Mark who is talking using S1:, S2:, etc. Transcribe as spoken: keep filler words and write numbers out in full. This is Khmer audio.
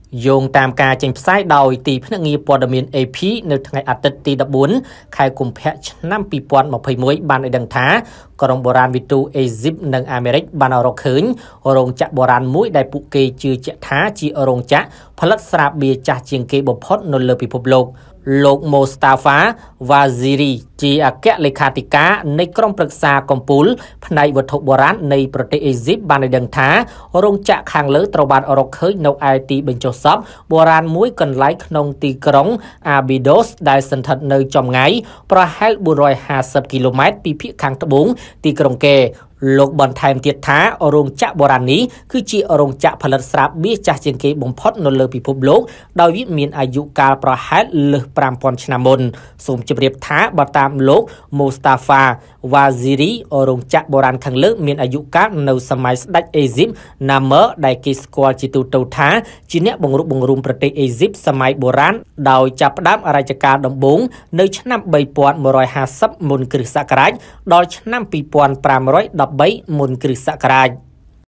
S1: យោងតាមការចេញផ្សាយដោយទីភ្នាក់ងារព័ត៌មាន A P នៅថ្ងៃអាទិត្យទី14ខែកុម្ភៈឆ្នាំពីរពាន់ម្ភៃមួយបានឲ្យដឹងថាក្រុមបុរាណវិទូអេស៊ីបនិងអាមេរិកបានរកឃើញរោងចក្របុរាណមួយដែលពួកគេជឿជាក់ថាជារោងចក្រផលិតស្រាបៀរចាស់ជាងគេបំផុតនៅលើពិភពលោកលោក Mostafa Waziri ជាអគ្គលេខាធិការនៃក្រុមប្រឹក្សាកម្ពុជាផ្នែកវត្ថុបុរាណនៃប្រទេសអេស៊ីបបានឲ្យដឹងថារោងចក្រខាងលើត្រូវបានរកឃើញនៅឯទីបញ្ចុះសពបុរាណមួយកន្លែងក្នុងទីក្រុង Abydos ដែលសន្ធិដ្ឋនៅចម្ងាយប្រហែលបួនរយហាសិបគីឡូម៉ែត្រពីភាគខាងត្បូងទីក្រុងកេលោកបន្ថែមទៀតថារោងចក្របុរាណនេះគឺជារោងចក្រផលិតស្រាបៀរចាស់ជាងគេបំផុតនៅលើពិភពលោកដោយវាមានអាយុកាលប្រហែលលើសប្រាំពាន់ឆ្នាំមុនសូមជម្រាបថាបើតាមលោក Mostafa Waziri រោងចក្របុរាណខាងលើមានអាយុកាលនៅសម័យស្ដេចអេស៊ីប Namer ដែលគេស្គាល់ជាទូទៅថាជាអ្នកបង្រួបបង្រួមប្រទេសអេស៊ីបសម័យបុរាណដោយចាប់ផ្ដើមអរជ្ជកាលដំបូងនៅឆ្នាំបីពាន់មួយរយហាសិបមុនគ្រិស្តសករាជដល់ឆ្នាំពីរពាន់ប្រាំរយដប់បីមុនគ្រិស្តសករាជ